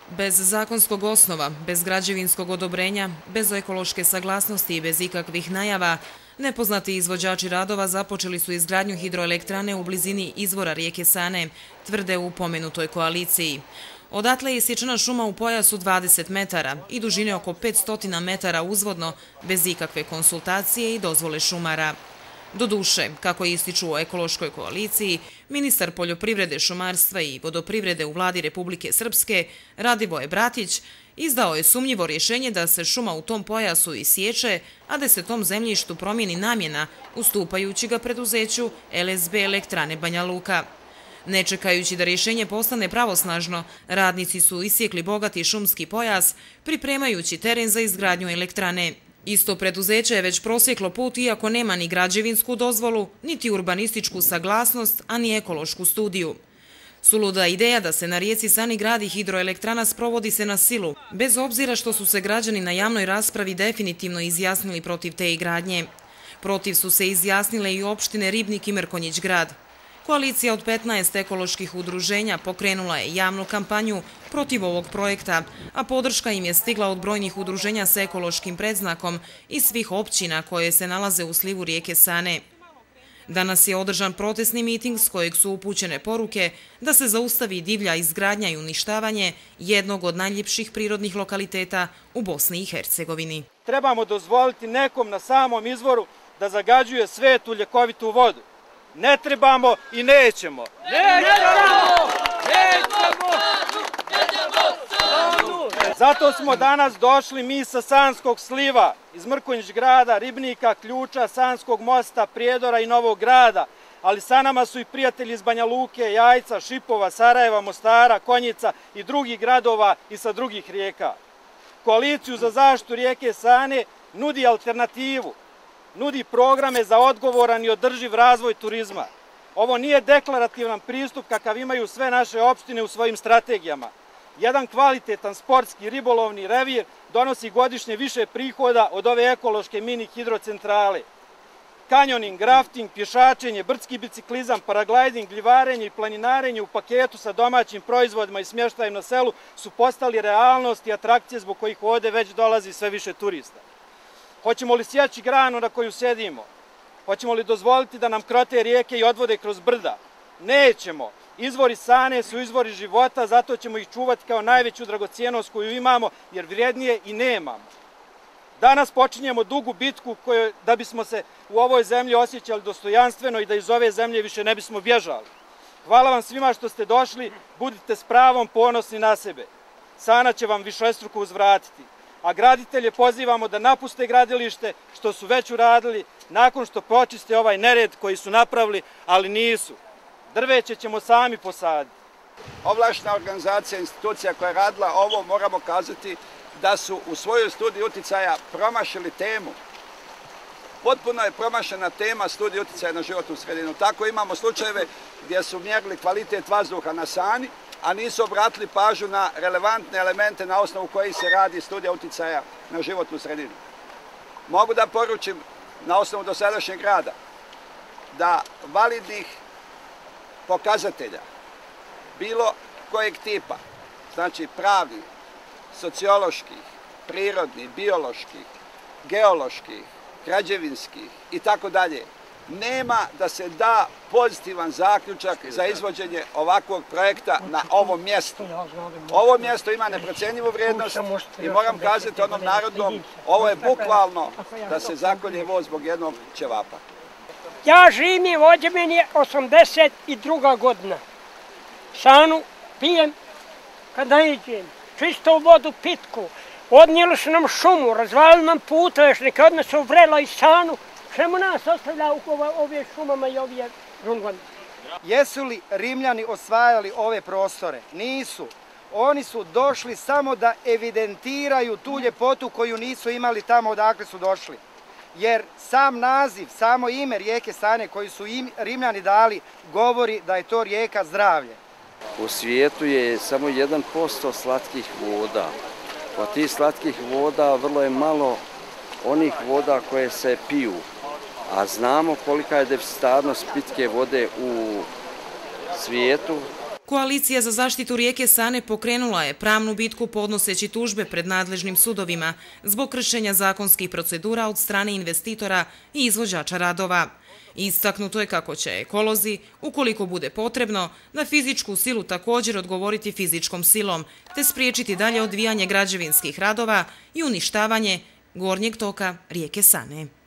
Bez zakonskog osnova, bez građevinskog odobrenja, bez ekološke saglasnosti i bez ikakvih najava, nepoznati izvođači radova započeli su izgradnju hidroelektrane u blizini izvora rijeke Sane, tvrde u pomenutoj koaliciji. Odatle je isječena šuma u pojasu 20 metara i dužine oko 500 metara uzvodno, bez ikakve konsultacije i dozvole šumara. Doduše, kako ističu u ekološkoj koaliciji, ministar poljoprivrede, šumarstva i vodoprivrede u vladi Republike Srpske, Radivoje Bratić, izdao je sumnjivo rješenje da se šuma u tom pojasu isječe, a da se tom zemljištu promijeni namjena, ustupajući ga preduzeću LSB Elektrane Banja Luka. Ne čekajući da rješenje postane pravosnažno, radnici su isjekli bogati šumski pojas, pripremajući teren za izgradnju elektrane. Isto preduzeće je već prosjeklo put iako nema ni građevinsku dozvolu, niti urbanističku saglasnost, a ni ekološku studiju. Suluda ideja da se na rijeci Sani gradi hidroelektrana sprovodi se na silu, bez obzira što su se građani na javnoj raspravi definitivno izjasnili protiv te gradnje. Protiv su se izjasnile i opštine Ribnik i Mrkonjić grad. Koalicija od 15 ekoloških udruženja pokrenula je javnu kampanju protiv ovog projekta, a podrška im je stigla od brojnih udruženja s ekološkim predznakom i svih općina koje se nalaze u slivu rijeke Sane. Danas je održan protestni miting s kojeg su upućene poruke da se zaustavi divlja izgradnja i uništavanje jednog od najljepših prirodnih lokaliteta u Bosni i Hercegovini. Trebamo dozvoliti nekom na samom izvoru da zagađuje svetu ljekovitu vodu. Ne trebamo i nećemo. Zato smo danas došli mi sa Sanskog sliva, iz Mrkonjić grada, Ribnika, Ključa, Sanskog mosta, Prijedora i Novog grada, ali sa nama su i prijatelji iz Banja Luke, Jajca, Šipova, Sarajeva, Mostara, Konjica i drugih gradova i sa drugih rijeka. Koaliciju za zaštitu rijeke Sane nudi alternativu. Nudi programe za odgovoran i održiv razvoj turizma. Ovo nije deklarativan pristup kakav imaju sve naše opštine u svojim strategijama. Jedan kvalitetan sportski ribolovni revir donosi godišnje više prihoda od ove ekološke mini hidrocentrale. Kanjoning, rafting, pješačenje, brdski biciklizam, paraglajding, gljivarenje i planinarenje u paketu sa domaćim proizvodima i smještajem na selu su postali realnost i atrakcije zbog kojih ovde već dolazi sve više turista. Hoćemo li sjeći granu na koju sedimo? Hoćemo li dozvoliti da nam krote rijeke i odvode kroz brda? Nećemo. Izvori Sane su izvori života, zato ćemo ih čuvati kao najveću dragocijenost koju imamo, jer vrijednije i nemamo. Danas počinjemo dugu bitku da bismo se u ovoj zemlji osjećali dostojanstveno i da iz ove zemlje više ne bismo bježali. Hvala vam svima što ste došli, budite s pravom ponosni na sebe. Sana će vam višestruko uzvratiti. A graditelje pozivamo da napuste gradilište, što su već uradili, nakon što počiste ovaj nered koji su napravili, ali nisu. Drveće ćemo sami posaditi. Ovlaštena organizacija, institucija koja je radila ovo, moramo kazati da su u svojoj studiji uticaja promašili temu. Potpuno je promašena tema studije uticaja na životnu sredinu. Tako imamo slučajeve gdje su mjerili kvalitet vazduha na Sani, a nisu obratili pažnju na relevantne elemente na osnovu kojih se radi studija uticaja na životnu sredinu. Mogu da poručim na osnovu dosadašnjeg rada da validnih pokazatelja bilo kojeg tipa, znači pravnih, socioloških, prirodnih, bioloških, geoloških, građevinskih i tako dalje, nema da se da pozitivan zaključak za izvođenje ovakvog projekta na ovom mjestu. Ovo mjesto ima neprocenjivu vrijednost i moram kazati onom narodnom, ovo je bukvalno da se zakolje voz zbog jednog ćevapa. Ja živim ovdje, meni je 82. godina. Sanu pijem kada iđem, čistu vodu pitku. Odnijeli su nam šumu, razvalili nam puteve, što neka od nas uvrela i Sanu. Čemu nas ostavlja u ove šumama i ove žungvane? Jesu li Rimljani osvajali ove prostore? Nisu. Oni su došli samo da evidentiraju tu ljepotu koju nisu imali tamo odakle su došli. Jer sam naziv, samo ime rijeke Sane koju su Rimljani dali, govori da je to rijeka zdravlje. U svijetu je samo 1% slatkih voda. Od tih slatkih voda vrlo je malo onih voda koje se piju. A znamo kolika je deficitarnost pitke vode u svijetu. Koalicija za zaštitu rijeke Sane pokrenula je pravnu bitku podnoseći tužbe pred nadležnim sudovima zbog kršenja zakonskih procedura od strane investitora i izvođača radova. Istaknuto je kako će ekolozi, ukoliko bude potrebno, na fizičku silu također odgovoriti fizičkom silom, te spriječiti dalje odvijanje građevinskih radova i uništavanje gornjeg toka rijeke Sane.